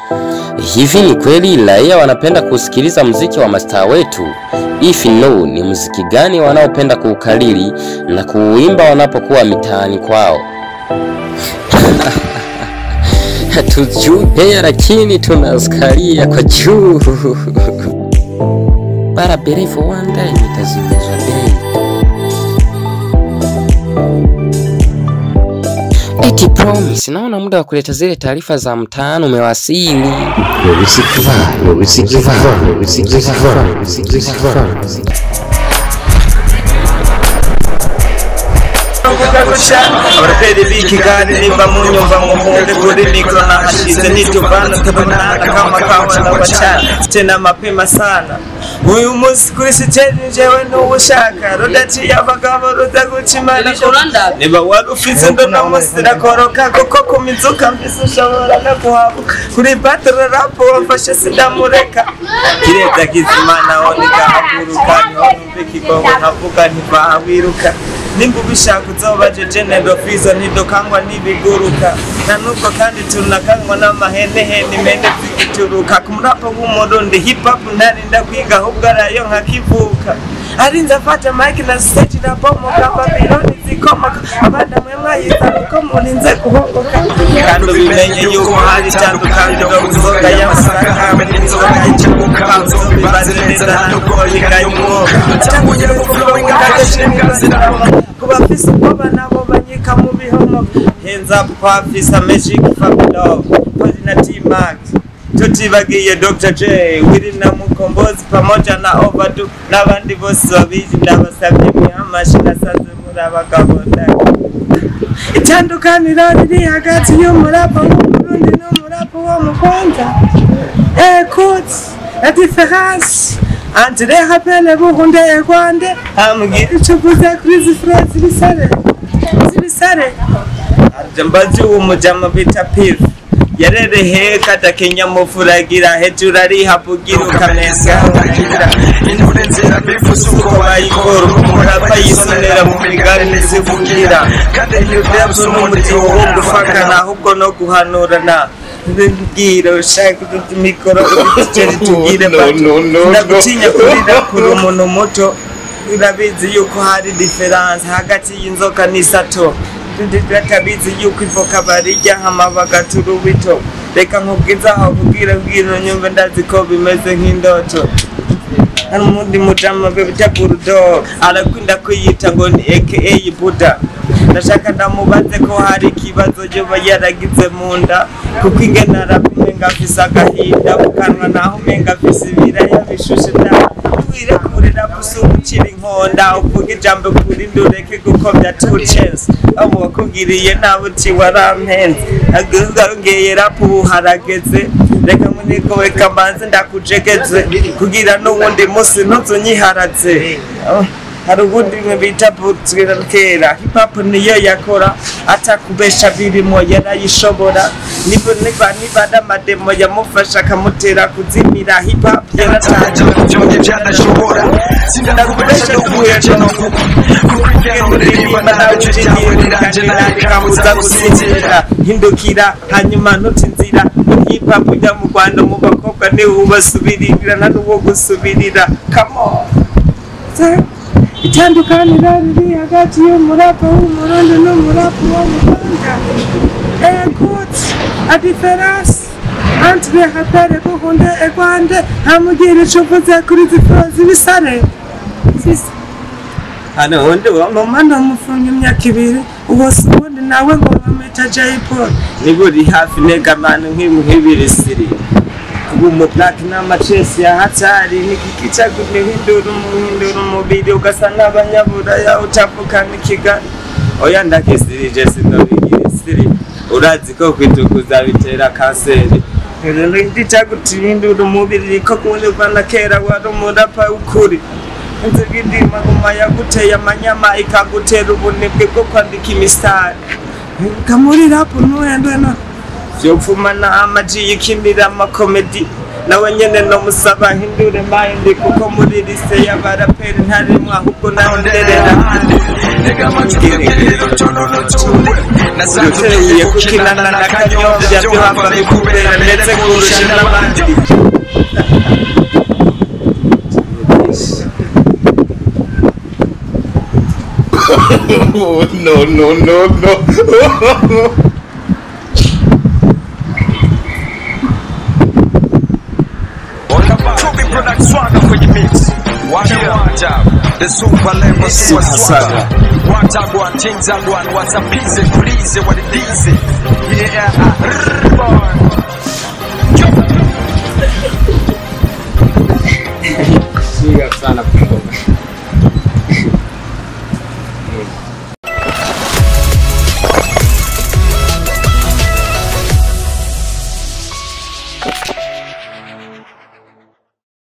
Hivi ni kweli raia wanapenda kusikiliza muziki wa mastaa wetu? If no, ni muziki gani wanaopenda kuukariri na kuuimba wanapokuwa mitaani kwao? Hatujui pia lakini tunasikalia kwa juu. Para bere for one day nitazimizwa bei. Eti promise, naona muda wa kuleta zile taarifa za mtaani umewasili. Abaraperi bikigani nimba munyumva mumunde kuri mikro na hashize nitubana tabana kama kawa na wachana tena mapema sana. Uyu munsi kuri stage njewe n'ubushaka rodati y'abagabo rudagucimana niba warufise ndo namusira koroka koko kumizuka mbise ushobora no kuhabuka kuri battle rap wafashe sidamureka kireza kizimana onika haguruka numve kigongo nkavuga ntibawiruka nimba ubishaka uzoba jeje dofizo ntidokangwa n'ibiguruka nanuko kandi tunakangwa n'amahenehene imende zigituruka ku murapo w'umurundi hip hop narinda kwiga ahubwo arayo nkakivuka arinze afata mic na stage na bomoka Babyloni zikomoka abana mwe mwayiza uko murinze kuhoboka kandi bimenye yuko hari tandukanye no kuzoga y'amasaka n'inzoga y'ikibuka bibaze neza nuko yigayumwo cyangwa kuvuga ngakashimira kubafisa kuba nabo banyika mu bihomo hands up kwa fisa magic fabulous na T-Max tutibagiye Dr. J wiri na mukombozi pamoja na Overdue n'abandi bose babizi ndabasabye mwamashina saze murabagabo itandukaniro riri hagati y'umurapo w'Uburundi n'umurapo wo mu Rwanda écoute la différence entre les rappels Burundi et Rwanda ambwira icyo uvuze kuri izi phrase zibisare jambazi umujama bita pif yarerehe kata Kenya mufuragira hejuru ari habugira ukaneza inurenzera bifusuko bayikora umurapa yisonera mu migari n'izivugira kandi iyo byazo n'umuti wo gufakana ahubwo no guhanurana ngira ushaka mikoro utugere tugire ndagutinya kurira kuri umuntu muto urabizi yuko hari difference hagati y'inzoka n'isato ndatabizi yuko ivoka barijya hamabaga turubito reka nkubwiza aho kubwira nyumva ndazi ko bimeze nk'indoto hano mundi mujama bita Bulldog arakunda kwiyita ngo ni aka Buddha ndashaka ndamubaze ko hari kibazo cyo yaragize munda kuko ingena rapumenga afisa agahinda bukanwa naho menga afisa ibiraya bishushe nda twire kurira busukira inkonda uvuga ijambo kuri ndureke gukomya two chance abo bakugiriye nabo ti warampenze agongeye rapu harageze reka muniko weka manze ndakujegeze kugira n'ubundi munsi ntuzunyiharatse hari ubundi bita butsira kera hip hop niyo yakora atakubesha birimo yarayishobora niba damademo yamufasha akamutera kuzimira hip hop yarataje byonge byanashobora sinakubesha n'ubuye no kuza gusinzira hindukira hanyuma ntutinzira hip hop ujya mu Rwanda mu bakobwa ni ubasubirira n'uwo gusubirira come on itandukaniro riri hagati y'umurapo w'Umurundi n'umurapo wo mu Rwanda écoute la différence entre les rappels Burundi et Rwanda hamugire icyo uvuze kuri izi phrase bisare hano undi wamamana mufunga imyaka 2 ubose ubundi nawe ngo bameta J-Pop niburi hafi negamana nk'ibiri siri ubu black n'amachesi ya hatari nikikica guhindura umubiri ugasanga abanyaburaya utavuka n'ikigali oya ndakisirije sinobigira siri urazi ko kwitukuza bitera kanseri ndica gutihindura umubiri ko kunyurwa kera wari umurapa ukuri nzigindima ngoma yaguteye amanyama ikagutera ubunebwe bwo kwandika imistari kamuri rap n'uhendwe no vyopfumana amaji yikimira amakomedi nawe nyene no musaba hindure mind kuko muri lise y'abaraperi ntarimwe ahubwo naronderera nega machuke tono tule nasatuye kukinana na kanyobya byo hamba bikubera ndetse kurusha n'abandi. No. The super level, super swagger. What I want, things I want, what's a piece of please, what it is. Yeah, boy.